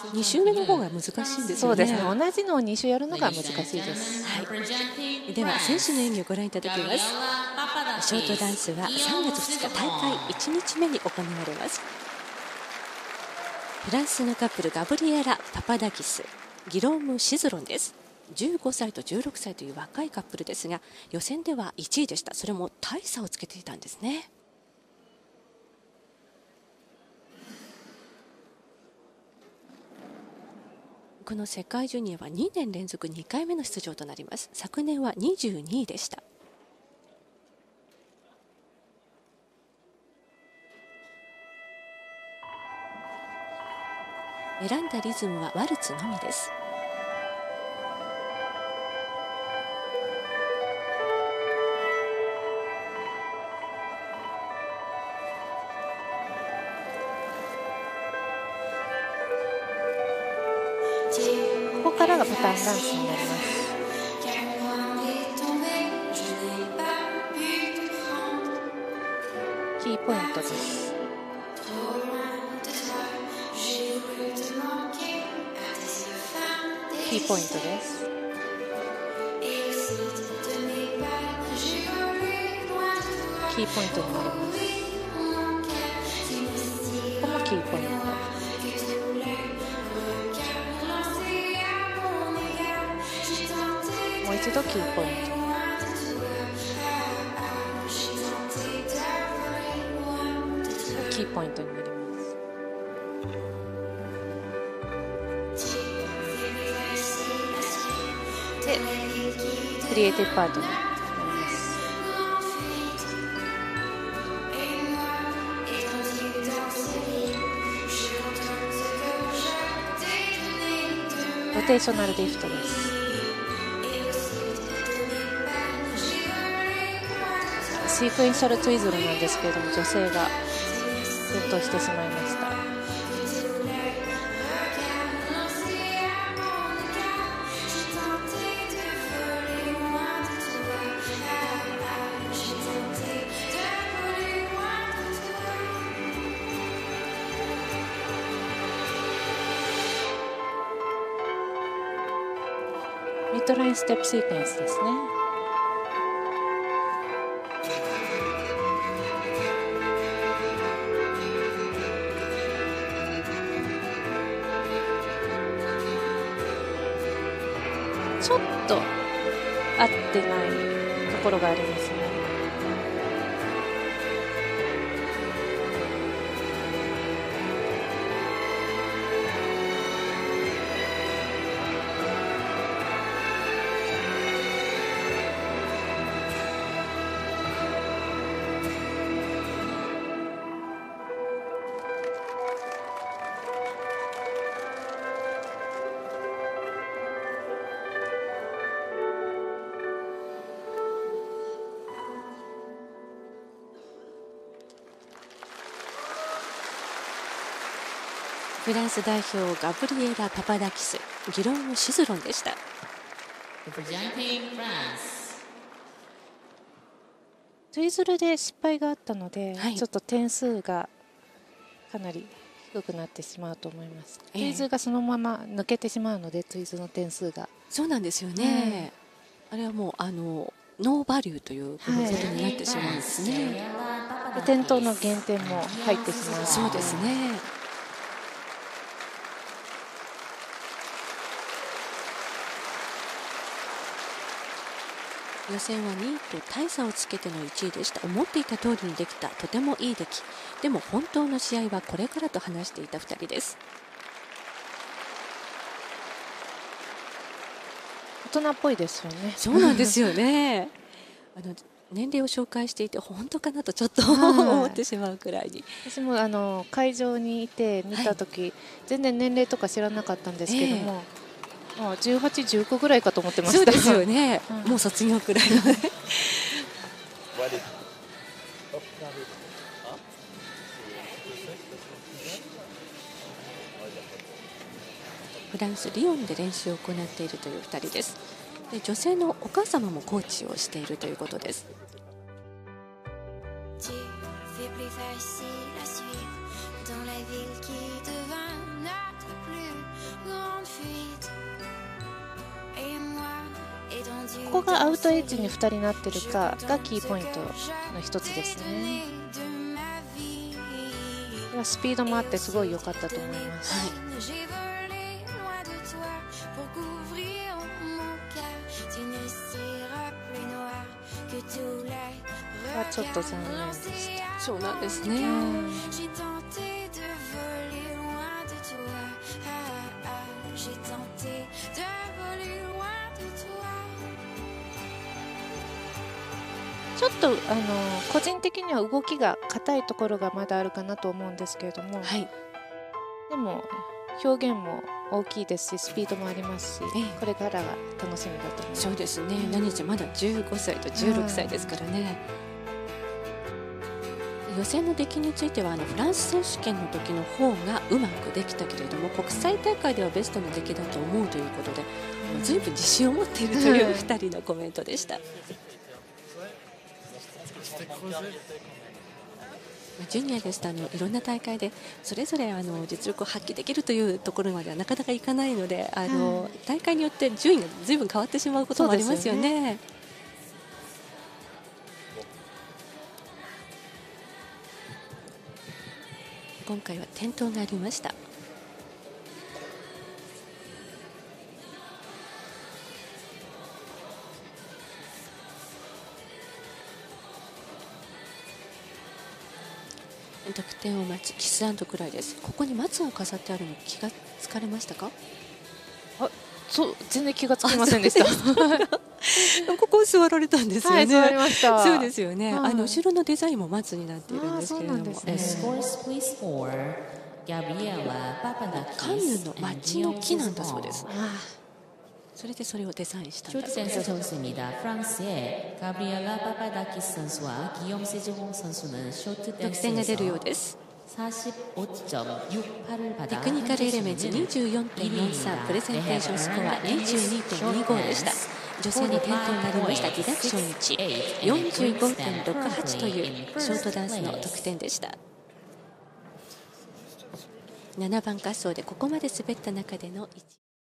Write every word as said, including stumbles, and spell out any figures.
に周目の方が難しいんですよね。 そうですね、同じのをに周やるのが難しいです。 はい、では選手の演技をご覧いただきます。ショートダンスはさんがつふつか大会いちにちめに行われます。フランスのカップル、ガブリエラ・パパダキス、ギローム・シズロンです。じゅうごさいとじゅうろくさいという若いカップルですが、予選ではいちいでした。それも大差をつけていたんですね。この世界ジュニアはにねん連続にかいめの出場となります。昨年はにじゅうにいでした。選んだリズムはワルツのみです。 ここからがパターンダンスになります。キーポイントです。キーポイントです。キーポイントになります。ここもキーポイント。もう一度キーポイント。キーポイントになります。で、クリエイティブパートになります。ロテーショナルリフトです。シークエンシャルトゥイズルなんですけれども、女性が転倒してしまいました。ミッドラインステップシークエンスですね。ちょっと合ってないところがありますね。 フランス代表ガブリエラ・パパダキス、ギローム・シズロンでした。 ツイズルで失敗があったので、 はい、 ちょっと点数がかなり低くなってしまうと思います。えー、ツイズルがそのまま抜けてしまうので、ツイズルの点数が。 そうなんですよね。はい、あれはもうあのノーバリューということになってしまうんですね。 はい、で転倒の減点も入ってしまう。 そうですね。予選はにいと大差をつけてのいちいでした。思っていた通りにできた、とてもいい出来。でも本当の試合はこれからと話していたふたりです。 大人っぽいですよね。 そうなんですよね。あの年齢を紹介していて本当かなとちょっと思ってしまうくらいに。 私もあの会場にいて見た時、はい、全然年齢とか知らなかったんですけども、えー、もうじゅうはち、じゅうごぐらいかと思ってました。 そうですよね。うん、もう卒業くらいのね。フランス・リヨンで練習を行っているというふたりです。で女性のお母様もコーチをしているということです。 こがアウトエッジにふたりなってるかがキーポイントの一つですね。スピードもあってすごい良かったと思います。はい、はちょっと残念でした。 そうなんですね。 ちょっとあの個人的には動きが硬いところがまだあるかなと思うんですけれども、はい、でも表現も大きいですしスピードもありますし、ええ、これからが楽しみだと思います。 そうですね、何せまだじゅうごさいとじゅうろくさいですからね。うん、予選の出来についてはあのフランス選手権の時の方がうまくできたけれども国際大会ではベストの出来だと思うということで、うん、ずいぶん自信を持っているというふたりのコメントでした。ジュニアですとあのいろんな大会でそれぞれあの実力を発揮できるというところまではなかなかいかないので、あの、はい、大会によって順位がずいぶん変わってしまうこともありますよね。今回は転倒がありました。得点を待つキス&クライです。ここに松を飾ってあるの気がつかれましたか？ あ、そう全然気がつきませんでした。 ここ座られたんですよね。はい、 座りました。 そうですよね。はい、あの後ろのデザインも松になっているんですけれども、ね、カンヌの町の木なんだそうです。それでそれをデザインしたんだそうです。得点が出るようです。テクニカルエレメンツ にじゅうよんてんよんさん、プレゼンテーションスコア にじゅうにてんにご でした。女性に転倒がありました。ディダクションいち、よんじゅうごてんろくはちというショートダンスの得点でした。ななばん滑走でここまで滑った中でのいちい。